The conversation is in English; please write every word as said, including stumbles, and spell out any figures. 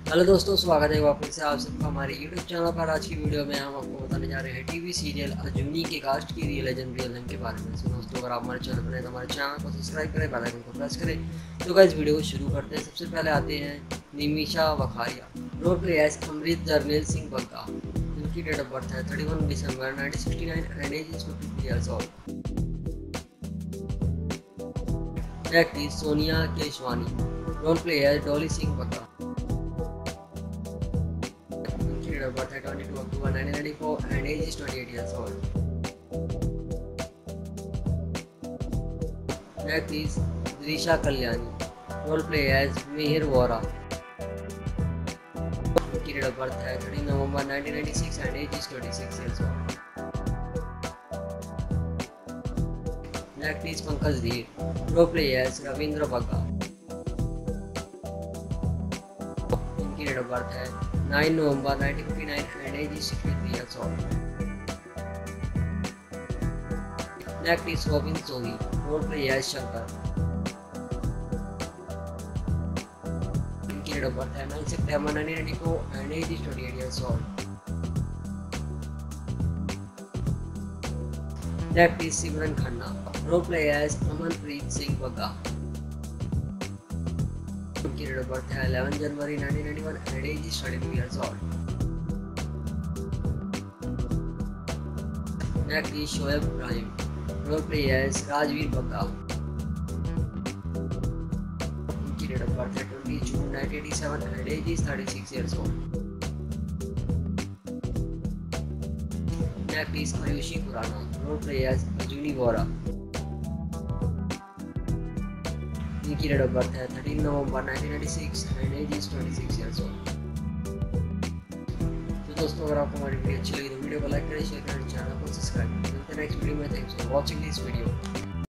Hello दोस्तों, स्वागत है वापस से आप सबका हमारे यूट्यूब चैनल पर। आज की वीडियो में हम आपको बताने जा रहे हैं टीवी सीरियल अजूनी के कास्ट की रियल लेजेंड रियल नेम के बारे में। सो दोस्तों, अगर आप हमारे चैनल पर हैं तो हमारे चैनल को सब्सक्राइब करें, बेल आइकन को प्रेस करें। तो गाइस, वीडियो को शुरू करते हैं। सबसे पहले आते हैं Nimisha Vakharia, role play as Amrit Jarnail Singh Bagga. इनकी डेट ऑफ बर्थ है thirty one December nineteen sixty nine and age is fifty three years old. Actress Sonia Keshwani, role play as Dolly Singh Bagga. Date of birth है twenty-two October nineteen ninety-four and age is twenty-eight years old. Next is Drisha Kalyani, role play as Mihir Vora. Date of birth है thirteen November nineteen ninety-six and age is twenty-six years old. Next is Pankaj Dheer, role play as Ravindra Bagga. Date of birth है nine November nineteen fifty-nine and age is sixty-three years old. Next is Robin Sohi, role play as Shankar. Date of birth है nine September nineteen ninety-four and age is twenty-eight years old. Next is Simran Khanna, role play as Amanpreet Singh Bagga. Date of birth है eleven January nineteen ninety-one and age is thirty-two years old. Next is Shoaib Ibrahim, role play as Rajveer Bagga. Date of birth है twenty June nineteen eighty-seven and age is thirty-six years old. Next is Ayushi Khurrana, role play as Ajuni Vora. इनकी date of birth है thirteen November nineteen ninety-six and age is twenty-six years old. तो दोस्तों, अगर आपको हमारी video अच्छी लगी तो वीडियो को लाइक करें, शेयर करें, चैनल को सब्सक्राइब करें। मिलते हैं नेक्स्ट वीडियो में। Thanks for watching this video.